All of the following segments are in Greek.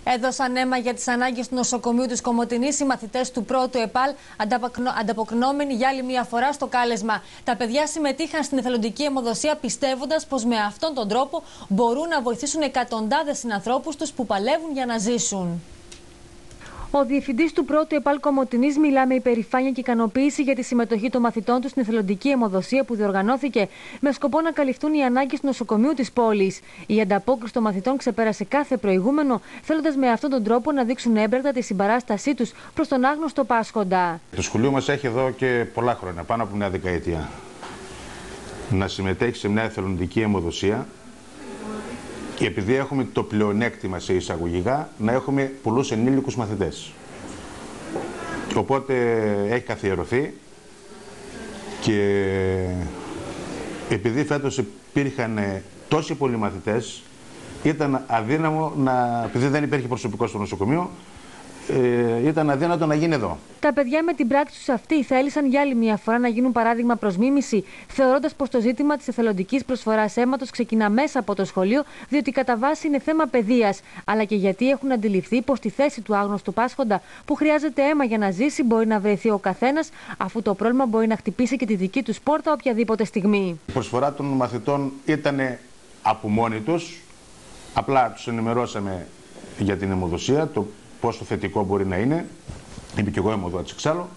Έδωσαν αίμα για τις ανάγκες του νοσοκομείου της Κομοτηνής οι μαθητές του πρώτου ΕΠΑΛ, ανταποκρινόμενοι για άλλη μια φορά στο κάλεσμα. Τα παιδιά συμμετείχαν στην εθελοντική αιμοδοσία, πιστεύοντας πως με αυτόν τον τρόπο μπορούν να βοηθήσουν εκατοντάδες συνανθρώπους τους που παλεύουν για να ζήσουν. Ο διευθυντής του πρώτου ΕΠΑΛ Κομοτηνής μιλά με υπερηφάνεια και ικανοποίηση για τη συμμετοχή των μαθητών του στην εθελοντική αιμοδοσία που διοργανώθηκε με σκοπό να καλυφθούν οι ανάγκες του νοσοκομείου της πόλης. Η ανταπόκριση των μαθητών ξεπέρασε κάθε προηγούμενο, θέλοντας με αυτόν τον τρόπο να δείξουν έμπρακτα τη συμπαράστασή τους προς τον άγνωστο πάσχοντα. Το σχολείο μας έχει εδώ και πολλά χρόνια, πάνω από μια δεκαετία, να συμμετέχει σε μια εθελοντική αιμοδοσία. Και επειδή έχουμε το πλεονέκτημα σε εισαγωγικά να έχουμε πολλούς ενήλικους μαθητές. Οπότε έχει καθιερωθεί και επειδή φέτος υπήρχαν τόσοι πολλοί μαθητές, ήταν αδύναμο επειδή δεν υπήρχε προσωπικό στο νοσοκομείο, ήταν αδύνατο να γίνει εδώ. Τα παιδιά με την πράξη τους αυτή θέλησαν για άλλη μια φορά να γίνουν παράδειγμα προς μίμηση, θεωρώντας πως το ζήτημα της εθελοντικής προσφοράς αίματος ξεκινά μέσα από το σχολείο, διότι κατά βάση είναι θέμα παιδείας, αλλά και γιατί έχουν αντιληφθεί πως στη θέση του άγνωστου πάσχοντα που χρειάζεται αίμα για να ζήσει μπορεί να βρεθεί ο καθένας, αφού το πρόβλημα μπορεί να χτυπήσει και τη δική τους πόρτα οποιαδήποτε στιγμή. Η προσφορά των μαθητών ήταν από μόνοι τους, απλά τους ενημερώσαμε για την αιμοδοσία, πόσο θετικό μπορεί να είναι. Είμαι και εγώ αιμοδότης εξάλλου.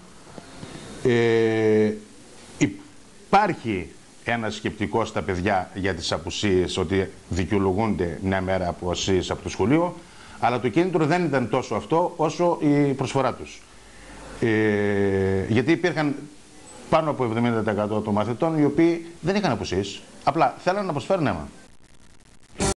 Υπάρχει ένα σκεπτικό στα παιδιά για τις απουσίες, ότι δικαιολογούνται μια μέρα απουσίες από το σχολείο, αλλά το κίνητρο δεν ήταν τόσο αυτό όσο η προσφορά τους. Γιατί υπήρχαν πάνω από 70% των μαθητών οι οποίοι δεν είχαν απουσίες, απλά θέλαν να προσφέρουν αίμα.